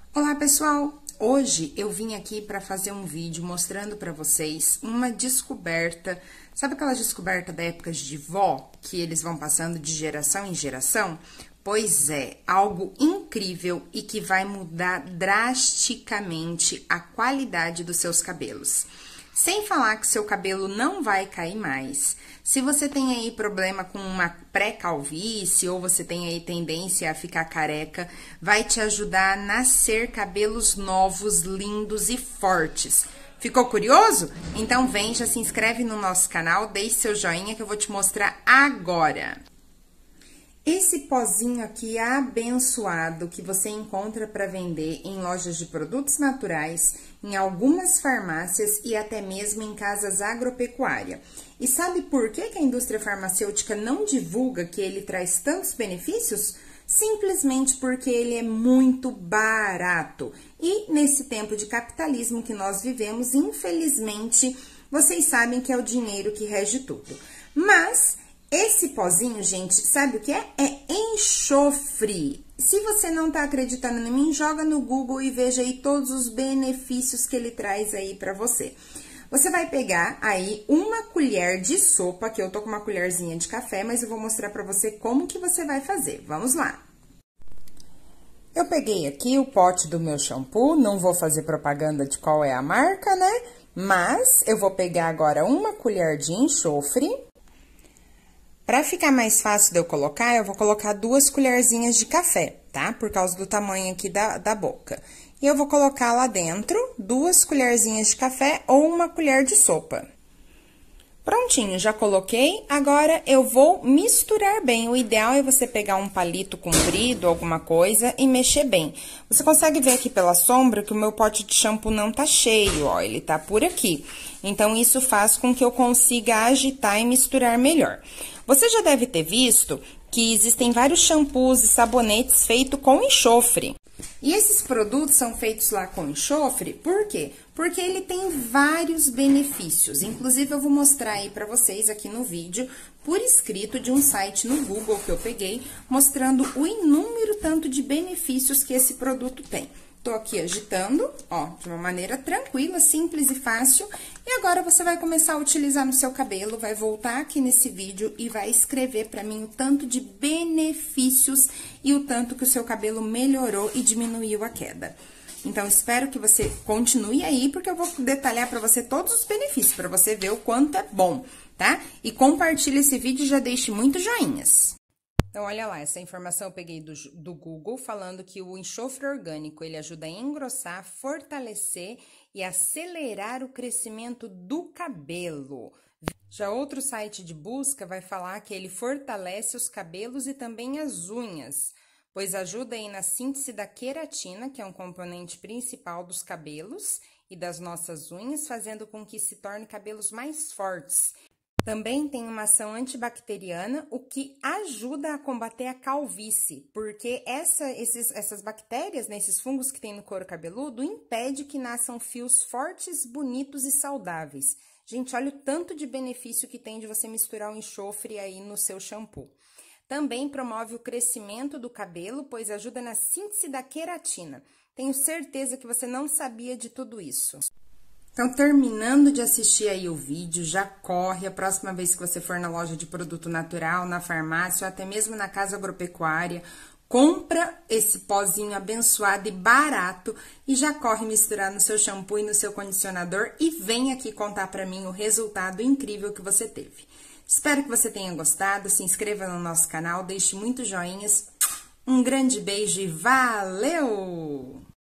Olá, pessoal! Hoje eu vim aqui para fazer um vídeo mostrando para vocês uma descoberta. Sabe aquela descoberta da época de vó, que eles vão passando de geração em geração? Pois é, algo incrível e que vai mudar drasticamente a qualidade dos seus cabelos. Sem falar que seu cabelo não vai cair mais. Se você tem aí problema com uma pré-calvície ou você tem aí tendência a ficar careca, vai te ajudar a nascer cabelos novos, lindos e fortes. Ficou curioso? Então vem, já se inscreve no nosso canal, deixe seu joinha que eu vou te mostrar agora. Esse pozinho aqui abençoado que você encontra para vender em lojas de produtos naturais, em algumas farmácias e até mesmo em casas agropecuárias. E sabe por que a indústria farmacêutica não divulga que ele traz tantos benefícios? Simplesmente porque ele é muito barato. E nesse tempo de capitalismo que nós vivemos, infelizmente, vocês sabem que é o dinheiro que rege tudo. Mas esse pozinho, gente, sabe o que é? É enxofre. Se você não tá acreditando em mim, joga no Google e veja aí todos os benefícios que ele traz aí pra você. Você vai pegar aí uma colher de sopa, que eu tô com uma colherzinha de café, mas eu vou mostrar pra você como que você vai fazer. Vamos lá. Eu peguei aqui o pote do meu shampoo, não vou fazer propaganda de qual é a marca, né? Mas eu vou pegar agora uma colher de enxofre. Para ficar mais fácil de eu colocar, eu vou colocar 2 colherzinhas de café, tá? Por causa do tamanho aqui da boca. E eu vou colocar lá dentro 2 colherzinhas de café ou uma colher de sopa. Prontinho, já coloquei. Agora, eu vou misturar bem. O ideal é você pegar um palito comprido, alguma coisa, e mexer bem. Você consegue ver aqui pela sombra que o meu pote de shampoo não tá cheio, ó. Ele tá por aqui. Então, isso faz com que eu consiga agitar e misturar melhor. Você já deve ter visto que existem vários shampoos e sabonetes feitos com enxofre. E esses produtos são feitos lá com enxofre, por quê? Porque ele tem vários benefícios. Inclusive, eu vou mostrar aí pra vocês aqui no vídeo, por escrito de um site no Google que eu peguei, mostrando o inúmero tanto de benefícios que esse produto tem. Tô aqui agitando, ó, de uma maneira tranquila, simples e fácil. E agora, você vai começar a utilizar no seu cabelo, vai voltar aqui nesse vídeo e vai escrever pra mim o tanto de benefícios e o tanto que o seu cabelo melhorou e diminuiu a queda. Então, espero que você continue aí, porque eu vou detalhar pra você todos os benefícios, pra você ver o quanto é bom, tá? E compartilhe esse vídeo e já deixe muitos joinhas. Então, olha lá, essa informação eu peguei do Google, falando que o enxofre orgânico, ele ajuda a engrossar, fortalecer e acelerar o crescimento do cabelo. Já outro site de busca vai falar que ele fortalece os cabelos e também as unhas, pois ajuda aí na síntese da queratina, que é um componente principal dos cabelos e das nossas unhas, fazendo com que se tornem cabelos mais fortes. Também tem uma ação antibacteriana, o que ajuda a combater a calvície, porque essas bactérias, né, esses fungos que tem no couro cabeludo, impede que nasçam fios fortes, bonitos e saudáveis. Gente, olha o tanto de benefício que tem de você misturar o enxofre aí no seu shampoo. Também promove o crescimento do cabelo, pois ajuda na síntese da queratina. Tenho certeza que você não sabia de tudo isso. Então, terminando de assistir aí o vídeo, já corre, a próxima vez que você for na loja de produto natural, na farmácia ou até mesmo na casa agropecuária, compra esse pozinho abençoado e barato e já corre misturar no seu shampoo e no seu condicionador e vem aqui contar pra mim o resultado incrível que você teve. Espero que você tenha gostado, se inscreva no nosso canal, deixe muitos joinhas, um grande beijo e valeu!